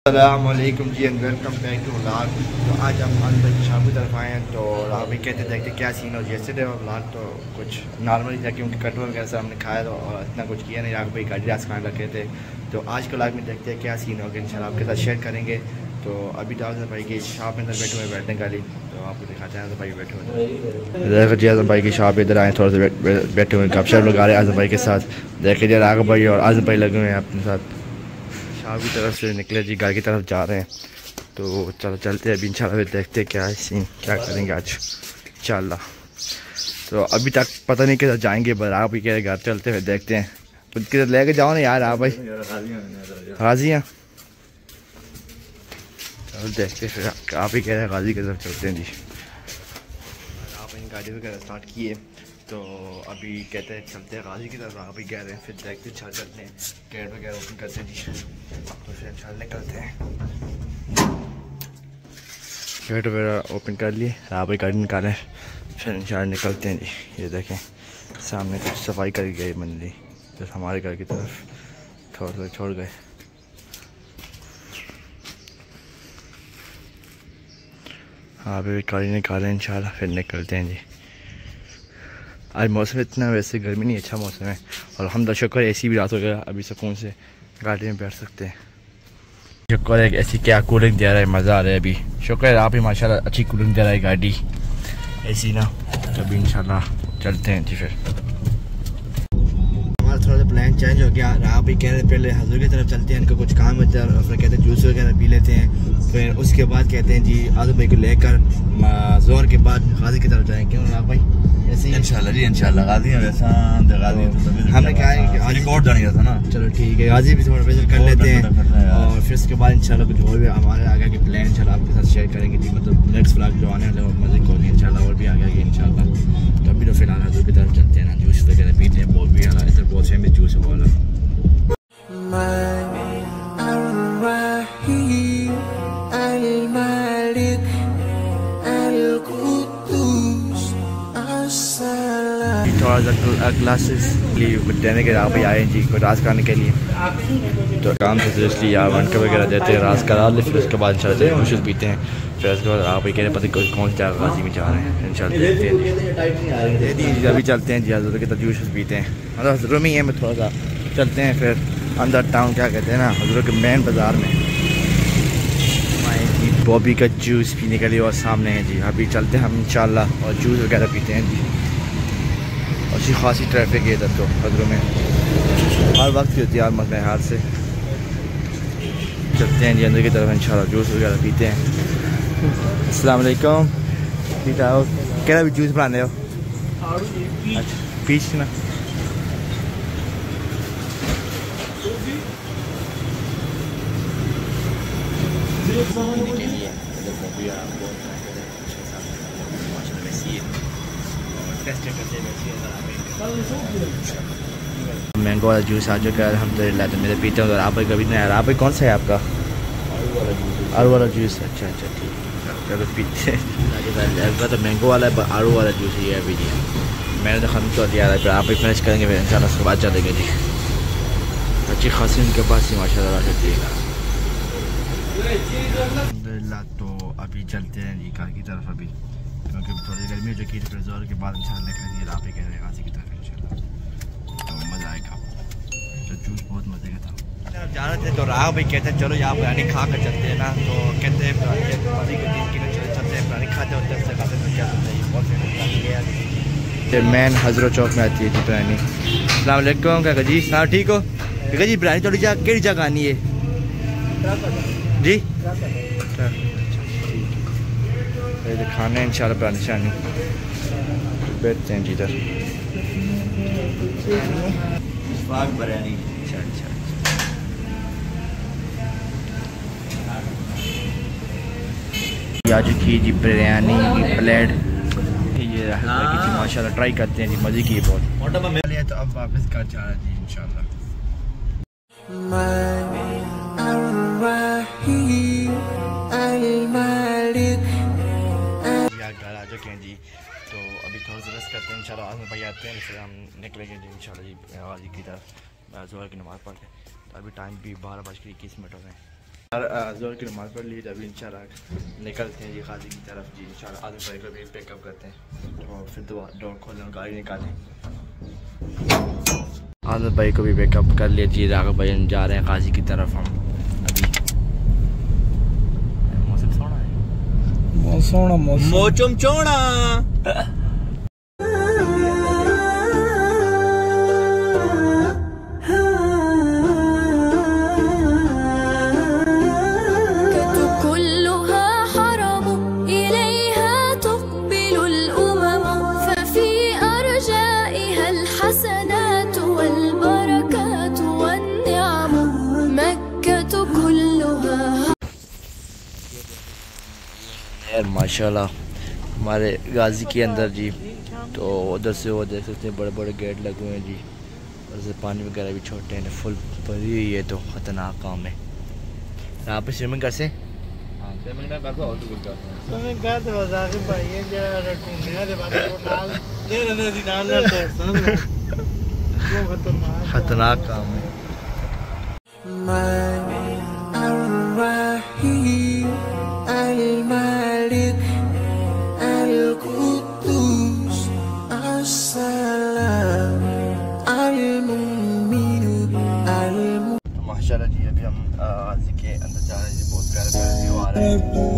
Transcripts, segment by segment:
अस्सलामुअलैकुम जी and welcome back to vlog. तो आज हम अंदर शाम की तरफ आए हैं तो आप भी कहते देखते क्या सीन हो। जैसे व्लॉग तो कुछ नॉर्मल ही था क्योंकि कटवर वगैरह से हमने खाया तो और इतना कुछ किया नहीं। राग भाई गाड़ी रास खाने रखे थे तो आज के व्लॉग में देखते हैं क्या सीन होगा। इंशाल्लाह आपके साथ शेयर करेंगे। तो अभी तो आजम भाई की शॉप में अंदर बैठे हुए बैठने वाली तो आपको दिखाते हैं। आजम भाई बैठे हुए देखो जी, आजम भाई की शॉप इधर आए थोड़ा सा बैठे हुए गपशप लगा रहे हैं आजम भाई के साथ। देखे जी राग भाई और आजम भाई लगे हुए हैं अपने साथ। शाह की तरफ से निकले जी, घर की तरफ जा रहे हैं तो चलो चलते हैं अभी इंशाल्लाह। फिर देखते हैं क्या सीन क्या करेंगे आज इंशाल्लाह। तो अभी तक पता नहीं किधर जाएंगे पर आप ही कह रहे घर चलते हुए देखते हैं। तो किधर लेके जाओ ना यार आप भाई। गाजी हैं चलो देखते हैं फिर। आप ही कह रहे हैं गाजी की तरफ चलते हैं जी। आप इन गाड़ी वगैरह स्टार्ट किए तो अभी कहते हैं चलते हैं गाजी की तरफ। आप ही कह रहे हैं फिर देखते हैं चलते हैं गेट वगैरह ओपन करते हैं जी। तो फिर चल निकलते हैं। गेट वगैरह ओपन कर लिए, आप ही गाड़ी निकालें फिर इंशाल्लाह निकलते हैं जी। ये देखें सामने कुछ सफाई कर गई मंदिर तो हमारे घर की तरफ थोड़ा छोड़ गए। हाँ अभी गाड़ी निकालें इंशाल्लाह फिर निकलते हैं जी। आज मौसम इतना वैसे गर्मी नहीं, अच्छा मौसम है और हम शुक्र एसी भी रात हो गया। अभी सुकून से गाड़ी में बैठ सकते हैं। शुक्र है ऐसी क्या कूलिंग दे रहा है, मज़ा आ रहा है अभी। शुक्र है आप ही माशाल्लाह अच्छी कूलिंग दे रहा है गाड़ी एसी ना। तो अभी इंशाल्लाह चलते हैं जी। फिर हमारा थोड़ा सा प्लान चेंज हो गया। आप भी कह रहे पहले हजूर की तरफ चलते हैं, इनका कुछ काम होता है, फिर कहते हैं जूस वगैरह पी लेते हैं। फिर उसके बाद कहते हैं जी आजम भाई को लेकर जोर के बाद गाजी की तरफ जाएंगे। क्यों राग भाई ऐसे ही इंशाल्लाह जी इंशाल्लाह गाजी है वैसा गाजी तो हमने कहा है कि आज कोर्ट जाने था ना। चलो ठीक है गाजी भी थोड़ा विजिट कर लेते हैं और फिर उसके बाद इंशाल्लाह कुछ और भी हमारे आगे के प्लान इंशाल्लाह आपके साथ शेयर करेंगे जी। मतलब नेक्स्ट व्लॉग जो आने वाले मजे को इंशाल्लाह और भी आगे आगे इंशाल्लाह। तो अभी तो फिलहाल हजूर की तरफ चलते हैं ना, जूस वगैरह पीते हैं। बहुत भी इधर बहुत फेमस जूस है बोला। थोड़ा सा ग्लासेस देने के आप ही आए जी को राज कराने के लिए। तो काम से इसलिए आप वनकर वगैरह देते हैं, राज करा ले फिर उसके बाद इंशाल्लाह जूस पीते हैं। फिर उसके बाद आप ही कह रहे पता कौन सी जगह गाजी में जा रहे हैं इंशाल्लाह देखते हैं जी। अभी चलते हैं जी हजूर के साथ जूस पीते हैं। मतलब हजूर में ही है मैं थोड़ा सा चलते हैं फिर अंदर टाउन क्या कहते हैं ना हजूर के मेन बाज़ार में। बॉबी का जूस पीने के लिए और सामने है जी। अभी चलते हैं हम इंशाल्लाह और जूस वगैरह पीते हैं जी। अच्छी खासी ट्रैफिक है इधर तो हजरों में हर वक्त की होती है मसले हाल से। चलते हैं जी अंदर की तरफ इंशाल्लाह जूस वगैरह पीते हैं। अस्सलाम वालेकुम ठीक है क्या भी जूस बनाने हो? अच्छा पीच ना मैंगो वाला जूस आ चुका है अल्हम्दुलिल्लाह। तो मेरे पीते हैं। आप कभी नहीं आ रहा। आप कौन सा है आपका? आड़ू वाला जूस। अच्छा अच्छा ठीक है चलो पीते हैं। तो मैंगो वाला है आड़ू वाला जूस ही है अभी जी। मैंने तो ख़त्म कर दिया है फिर आप ही फिनिश करेंगे फिर इंशाल्लाह उसके बाद चलेंगे जी। अच्छी खासी उनके पास ही माशाल्लाह रहती है अल्हम्दुलिल्लाह। तो अभी चलते हैं जी घर की तरफ अभी क्योंकि थोड़ी गर्मी हो चुकी है। फिर जोर के बाद इंशाल्लाह निकलेंगे आप ही कह रहे हैं गाजी की तरफ इंशाल्लाह। तो मज़ा आएगा। तो जूस बहुत मज़े का था। जा रहे थे तो राह भाई कहते हैं चलो यहाँ बिरयानी खा कर चलते हैं ना। तो कहते हैं चलते हैं बिरयानी खाते होते हैं खाते तो क्या होता है बहुत फेमस मैन हजरत चौक में आती है जी बिरयानी। अस्सलाम वालेकुम काका जी सलाम ठीक हो? काका जी बिरयानी थोड़ी केड़ी जगह आनी है जी? खाने इंशाल्लाह बिरयानी शानी बैठते हैं जी इधर बिरयानी। अच्छा अच्छा आ चुकी जी बिरयानी की प्लेट। ये माशाल्लाह ट्राई करते हैं जी मज़े की बहुत। तो अब वापस घर जा रहे हैं जी इंशाल्लाह। घर आ चुके हैं जी। तो अभी थोड़ा सा रेस्ट करते हैं इंशाल्लाह। आज में भाई आते हैं फिर हम निकलेंगे जी इंशाल्लाह जी गाजी की तरफ जोहर की नमाज़ पढ़ के। तो अभी टाइम भी 12:21 हो गए हैं। ज़ोर की नमाज़ पढ़ ली, अभी इंशाल्लाह निकलते हैं जी गाजी की तरफ जी। इंशाल्लाह आदम भाई को भी पिकअप करते हैं तो फिर डोर खोलें और गाड़ी निकालें। आदम भाई को भी पिकअप कर लिया जी। राघव भाई जा रहे हैं गाजी की तरफ हम अभी। मौसम सोना है, मौसम चोड़ा। माशाल्लाह हमारे गाजी के अंदर जी। तो उधर से वो देख सकते हैं बड़े बड़े गेट लगे हुए हैं जी। उधर से पानी वगैरह भी छोटे हैं, फुल भरी हुई है तो ख़तरनाक काम है। यहाँ पे स्विमिंग कर से स्विमिंग ना कर दो और तो कुछ कर स्विमिंग कर दो जाके भाई ये जरा रखूंगा रे बात को नाल दे रहे थे नाल ना तो वो ख़तरनाक काम है। माशाल्लाह जी अभी हम गाजी के अंदर जा रहे हैं, बहुत प्यारा प्यारा व्यू आ रहा है।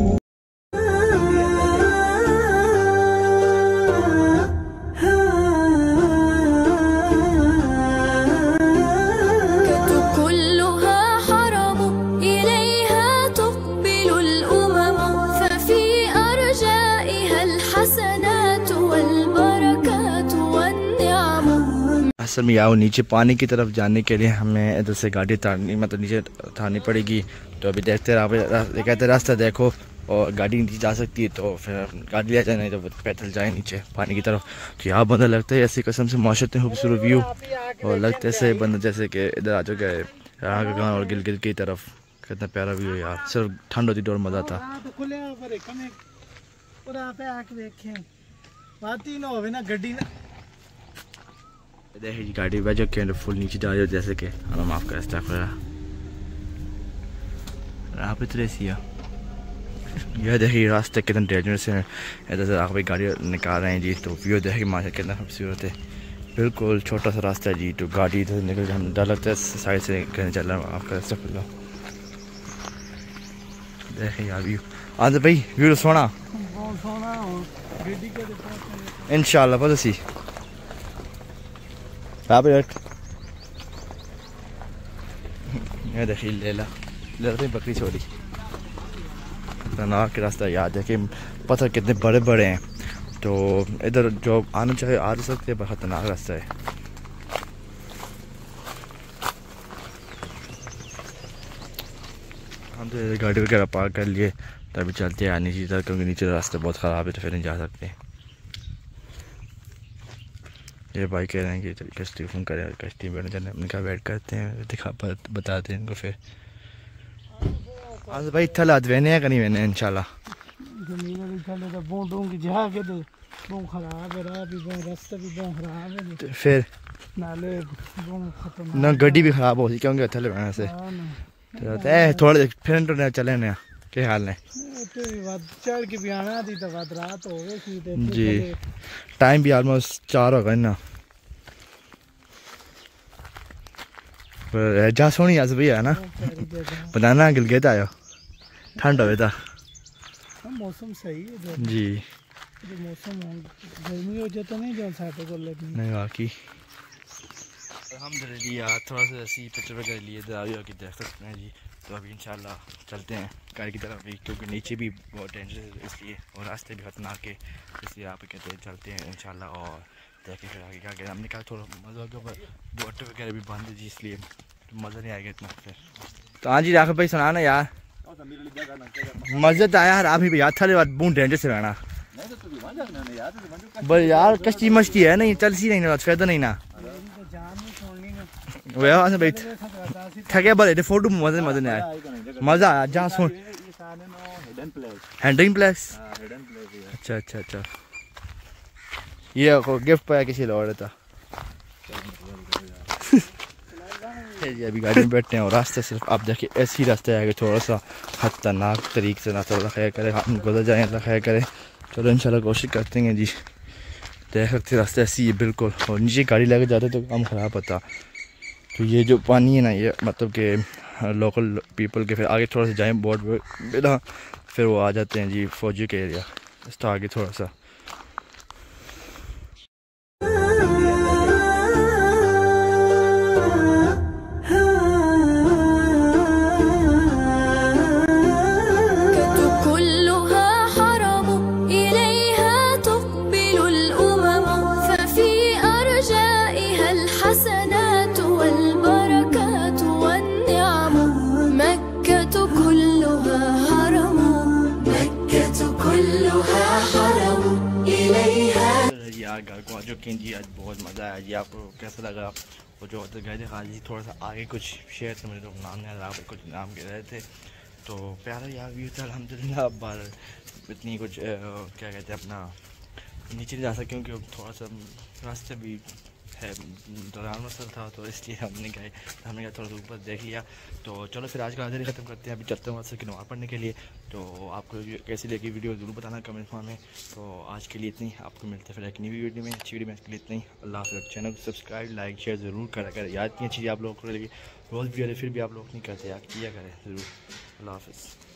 असल में यहाँ नीचे पानी की तरफ जाने के लिए हमें इधर से गाड़ी उतारनी, मतलब नीचे उठानी पड़ेगी। तो अभी देखते हैं, कहते रास्ता देखो और गाड़ी नीचे जा सकती है तो फिर गाड़ी ले जाए, नहीं तो पैदल जाए नीचे पानी की तरफ। तो यहाँ बंदा लगता है ऐसी कसम से माशाल्लाह खूबसूरत व्यू, और लगता है ऐसे बंदा जैसे कि इधर आ चुका है गाँव और गिलगित की तरफ। कितना प्यारा व्यू है यार, सिर्फ ठंड होती तो और मज़ा था। देखिए गाड़ी वजह के फुल नीचे जा रही हो, जैसे कि माफ़ कर यहाँ पे तो ऐसी है। यह देखिए रास्ते कितने डेंजरस हैं, इधर से आगे गाड़ी निकाल रहे हैं जी। तो व्यू देखिए माशा कितना खूबसूरत है, बिल्कुल छोटा सा रास्ता है जी। तो गाड़ी इधर निकल के हम डर लगता है साइड से कहीं चल रहा है। आपका रास्ता खुला देखिए यार व्यू। आंदे भाई व्यू सोना इंशाल्लाह बस सी देखिए लेला बकरी छोड़ी। खतरनाक रास्ता याद है कि पत्थर कितने बड़े बड़े हैं, तो इधर जो आना चाहे आ सकते हैं, खतरनाक रास्ता है। हम तो गाड़ी वगैरह पार्क कर लिए तभी चलते हैं नीचे तक, क्योंकि नीचे रास्ता बहुत ख़राब है तो फिर नहीं जा सकते। ये भाई कह रहे हैं कि कश्ती फ़ोन करें, कश्ती बैठ जाने उनका वेट करते हैं, बताते हैं इनको। फिर आज भाई इतना लाद वेने है कहीं वेने इंशाल्लाह। फिर ना गड्डी भी ख़राब हो सी क्योंकि थले बहने से थोड़े फिर चले ना के हाल है जी। टाइम भी ऑलमोस्ट 4 हो गए ना, पर जा सोनी आज भी है ना बनाना गिलगित आयो ठंड हो था। मौसम सही है जी, मौसम गर्मी हो जाता नहीं जो साथे को नहीं वाकई। अल्हम्दुलिल्लाह यार थोड़ा सा ऐसी पिक्चर वगैरह लिए दरिया की देख सकते हैं जी। तो अभी इंशाल्लाह चलते हैं गाड़ी की तरफ भी, क्योंकि नीचे भी बहुत डेंजरस है इसलिए, और रास्ते भी खतरनाक है इसलिए आप कहते हैं चलते हैं इंशाल्लाह। और देखें फिर आगे क्या करें। हमने कहा थोड़ा मज़ा होगा, पर बोट वगैरह भी बंद है जी इसलिए मज़ा नहीं आएगा इतना। फिर तो हाँ जी राघव भाई सुना ना यार, मज़ा तो आया यार। आप ही याद था बहुत डेंजरस है रहना, बस यार कश्ती मश्ती है नहीं चल सी नहीं फायदा नहीं ना वह भाई थके बड़े फोटो मजे मजे नहीं आया, मजा आया जहाँ सुन हैंडलिंग प्लेस। अच्छा अच्छा अच्छा, ये गिफ्ट पाया किसी लौड़े था जी अभी गाड़ी में बैठते हैं और रास्ता सिर्फ आप देखिए ऐसी रास्ता है कि थोड़ा सा खतरनाक तरीके से रास्ता रखा करे, हम गुजर जाए रखा करे। चलो इंशाल्लाह कोशिश करते हैं जी। देख सकते रास्ता ऐसी है बिल्कुल, और नीचे गाड़ी लेकर जाते तो काम ख़राब होता। तो ये जो पानी है ना, ये मतलब कि लोकल पीपल के, फिर आगे थोड़ा सा जाएँ बोर्ड बिना, फिर वो आ जाते हैं जी फौजी के एरिया, इस तो आगे थोड़ा सा। घर को आ चुके हैं जी। आज बहुत मज़ा आया जी। आपको कैसा लगा? वो जो होते गए थे हाजी थोड़ा सा आगे कुछ शेयर से मुझे तो नाम नहीं आ कुछ नाम कह रहे थे, तो प्यारा यार व्यू था अल्हम्दुलिल्लाह। बार इतनी कुछ क्या कहते हैं अपना नीचे नहीं जा सके क्योंकि थोड़ा सा रास्ते भी है दौरान मसल था, तो इसलिए हमने कहा थोड़ा सा ऊपर देख लिया। तो चलो फिर आज का हाजिर ख़त्म करते हैं। अभी चलते हैं की नमाज़ पढ़ने के लिए। तो आपको कैसी लगी वीडियो ज़रूर बताना कमेंट में। तो आज के लिए इतनी, आपको मिलते हैं फिर एक नई वीडियो में, अच्छी वीडियो में। इसके लिए इतनी, अल्लाह हाफ़िज़। चैनल को सब्सक्राइब लाइक शेयर ज़रूर करा करें। याद की चीज़ें आप लोगों को लगी रोज़ भी फिर भी आप लोग नहीं करते, याद किया करें ज़रूर। अल्लाह हाफ़िज़।